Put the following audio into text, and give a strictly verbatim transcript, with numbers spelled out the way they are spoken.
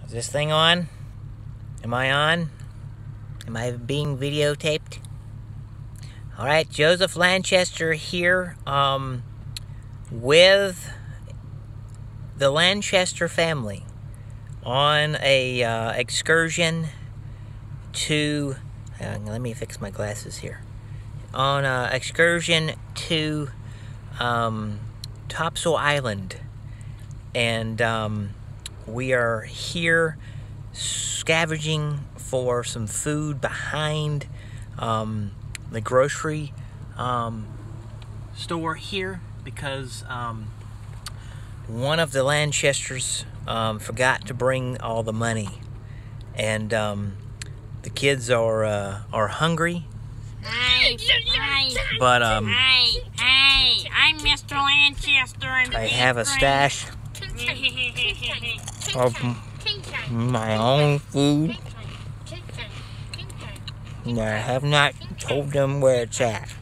Is this thing on? Am I on? Am I being videotaped? Alright, Joseph Lanchester here um, with the Lanchester family on a uh, excursion to, uh, let me fix my glasses here, on an excursion to um, Topsail Island. And um, we are here scavenging for some food behind um, the grocery um, store here because um, one of the Lanchesters um, forgot to bring all the money, and um, the kids are uh, are hungry. Hi, hi, but um, hi, hi, I'm Mister Lanchester. And I have a stash of my own food, and I have not told them where it's at.